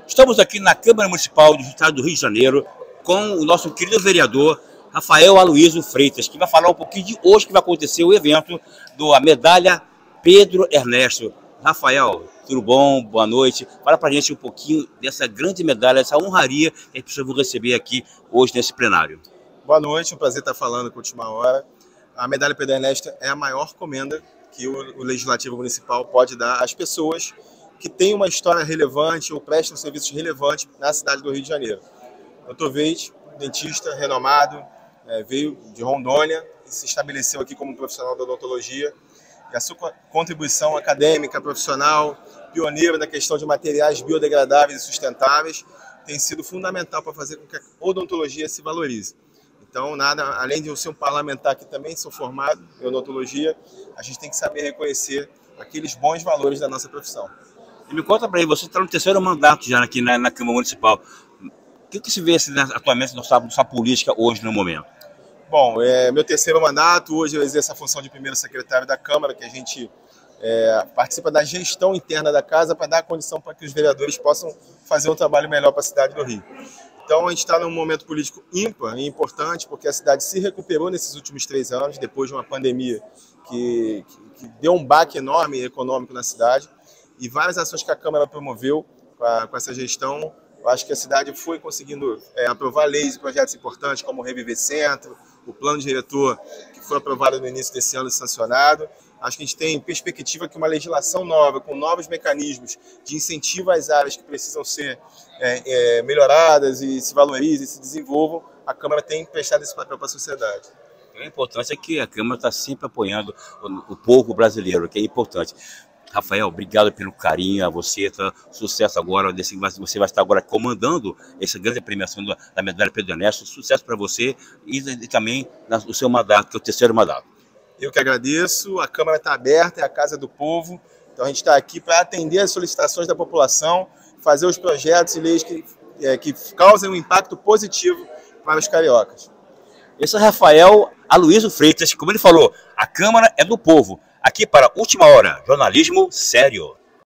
Estamos aqui na Câmara Municipal do Estado do Rio de Janeiro com o nosso querido vereador Rafael Aloísio Freitas, que vai falar um pouquinho de hoje que vai acontecer o evento da medalha Pedro Ernesto. Rafael, tudo bom? Boa noite. Fala pra gente um pouquinho dessa grande medalha, essa honraria que as pessoas vão receber aqui hoje nesse plenário. Boa noite, um prazer estar falando com a Última Hora. A medalha Pedro Ernesto é a maior comenda que o Legislativo Municipal pode dar às pessoas que têm uma história relevante ou prestam serviços relevantes na cidade do Rio de Janeiro. Dr. Veit, dentista renomado, veio de Rondônia e se estabeleceu aqui como profissional da odontologia. E a sua contribuição acadêmica, profissional, pioneira na questão de materiais biodegradáveis e sustentáveis, tem sido fundamental para fazer com que a odontologia se valorize. Então, além de eu ser um parlamentar que também sou formado em odontologia, a gente tem que saber reconhecer aqueles bons valores da nossa profissão. E me conta para aí, você está no terceiro mandato já aqui na Câmara Municipal. O que se vê atualmente na sua política hoje, no momento? Bom, meu terceiro mandato, hoje eu exerço a função de primeiro secretário da Câmara, que a gente participa da gestão interna da casa para dar a condição para que os vereadores possam fazer um trabalho melhor para a cidade do Rio. Então a gente está num momento político ímpar e importante, porque a cidade se recuperou nesses últimos 3 anos, depois de uma pandemia que deu um baque enorme econômico na cidade, e várias ações que a Câmara promoveu com essa gestão. Eu acho que a cidade foi conseguindo aprovar leis e projetos importantes, como o Reviver Centro, o plano diretor que foi aprovado no início desse ano e sancionado. Acho que a gente tem perspectiva que uma legislação nova, com novos mecanismos de incentivo às áreas que precisam ser melhoradas e se valorizem e se desenvolvam, a Câmara tem prestado esse papel para a sociedade. A importância é que a Câmara está sempre apoiando o povo brasileiro, que é importante. Rafael, obrigado pelo carinho a você, sucesso agora, você vai estar agora comandando essa grande premiação da medalha Pedro Ernesto, sucesso para você e também no seu mandato, que é o terceiro mandato. Eu que agradeço, a Câmara está aberta, é a casa do povo, então a gente está aqui para atender as solicitações da população, fazer os projetos e leis que causem um impacto positivo para os cariocas. Esse é Rafael Aloísio Freitas, como ele falou, a Câmara é do povo. Aqui para Última Hora, jornalismo sério.